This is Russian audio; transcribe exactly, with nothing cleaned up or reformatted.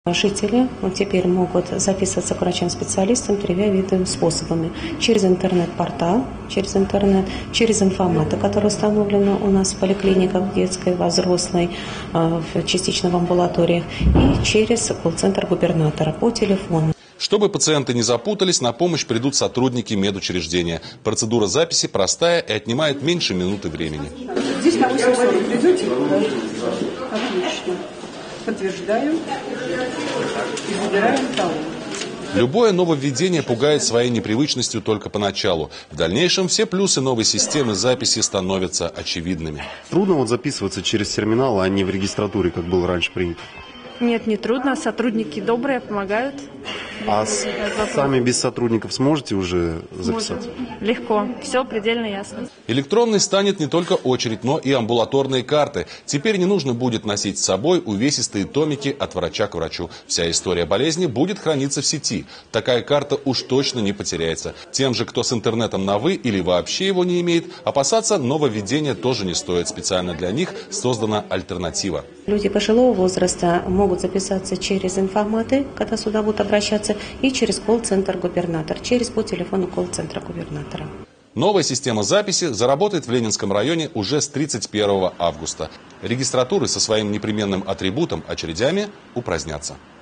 Жители теперь могут записываться к врачам-специалистам тремя видами способами. Через интернет-портал, через интернет, через информаты, которые установлены у нас в поликлиниках, детской, во взрослой, частично в амбулаториях, и через колл-центр губернатора по телефону. Чтобы пациенты не запутались, на помощь придут сотрудники медучреждения. Процедура записи простая и отнимает меньше минуты времени. Здесь на восемь сорок придете? Отлично. Подтверждаю и выбираем талон. Любое нововведение пугает своей непривычностью только поначалу. В дальнейшем все плюсы новой системы записи становятся очевидными. Трудно вот записываться через терминал, а не в регистратуре, как было раньше принято? Нет, не трудно. Сотрудники добрые, помогают. А с, сами без сотрудников сможете уже записаться? Можем. Легко. Все предельно ясно. Электронной станет не только очередь, но и амбулаторные карты. Теперь не нужно будет носить с собой увесистые томики от врача к врачу. Вся история болезни будет храниться в сети. Такая карта уж точно не потеряется. Тем же, кто с интернетом на «вы» или вообще его не имеет, опасаться нововведения тоже не стоит. Специально для них создана альтернатива. Люди пожилого возраста могут записаться через информаты, когда сюда будут обращаться, и через колл-центр губернатора, через по телефону колл-центра губернатора. Новая система записи заработает в Ленинском районе уже с тридцать первого августа. Регистратуры со своим непременным атрибутом очередями упразднятся.